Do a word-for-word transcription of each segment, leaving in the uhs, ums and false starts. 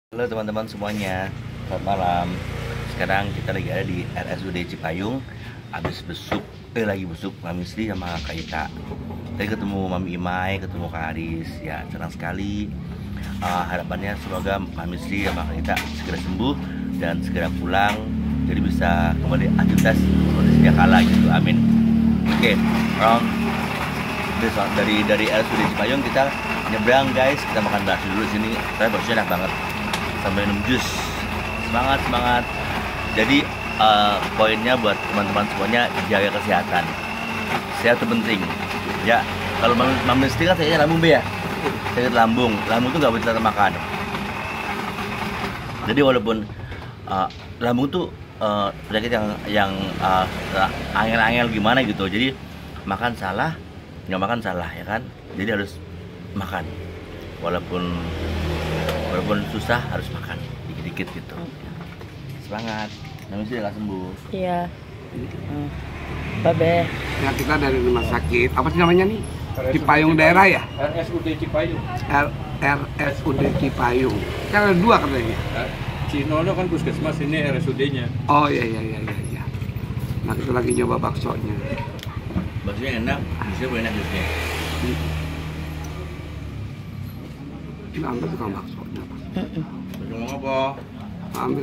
Halo teman-teman semuanya, selamat malam. Sekarang kita lagi ada di R S U D Cipayung. Habis besuk, eh lagi besuk Mami Sri sama Kak Ita. Tadi ketemu Mami Imai, ketemu Kak Aris. Ya senang sekali. uh, Harapannya semoga Mami Sri sama Kak Ita segera sembuh dan segera pulang, jadi bisa kembali aktivitas seperti sedia kala gitu. Amin. Oke, orang dari dari R S U D Cipayung kita nyebrang guys. Kita makan bakso dulu sini. Saya bakso enak banget sampai minum jus. Semangat semangat. Jadi uh, poinnya buat teman-teman semuanya, jaga kesehatan. Sehat itu penting. Ya, kalau Mami Sri kan saya lambung be ya. Sakit lambung. Lambung itu nggak boleh kita makan. Jadi walaupun uh, lambung tuh uh, penyakit yang yang uh, angel-angel gimana gitu. Jadi makan salah, nggak makan salah ya kan. Jadi harus makan. Walaupun walaupun susah harus makan dikit-dikit gitu. Semangat. Mami Sri nggak sembuh. Iya. Hmm. Babe. Ya, kita dari rumah sakit. Apa sih namanya nih? Cipayung daerah ya? R S U D Cipayung. R R S U D Cipayung. Kan ada dua katanya. Cinono kan puskesmas, ini R S U D-nya. Oh iya iya iya iya. iya. Nah kita lagi nyoba baksonya. Baksonya enak, jusnya enak jusnya. Ini ambil tukang baksonya. Bakso mau apa? Ambil.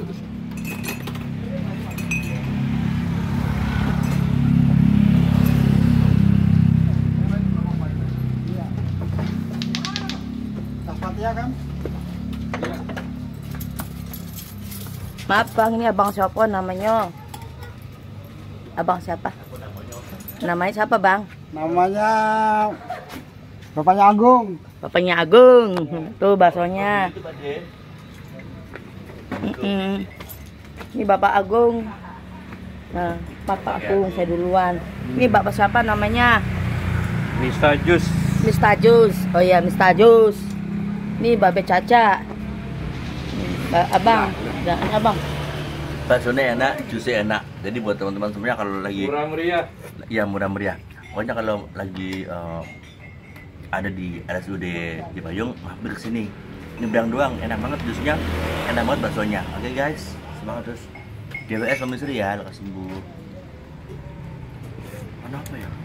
Maaf bang, ini abang siapa namanya? Abang siapa? Namanya siapa bang? Namanya Bapaknya Agung. Bapaknya Agung. Tuh baksonya. Mm-mm. Ini Bapak Agung. Nah, Bapak Agung saya duluan. Ini Bapak siapa namanya? Mister Jus. Mister Jus. Oh iya, Mister Jus. Ini Babe Caca. Ba- Abang, jangan abang. Baksonya enak, jusnya enak. Jadi buat teman-teman semuanya kalau lagi Murah meriah. ya murah meriah. Pokoknya kalau lagi uh, ada di R S U D Cipayung, mampir ke sini. Ini berang doang, enak banget jusnya, enak banget baksonya. Oke guys, semangat terus. G W S Mami Sri ya, lekas sembuh. Mana apa ya?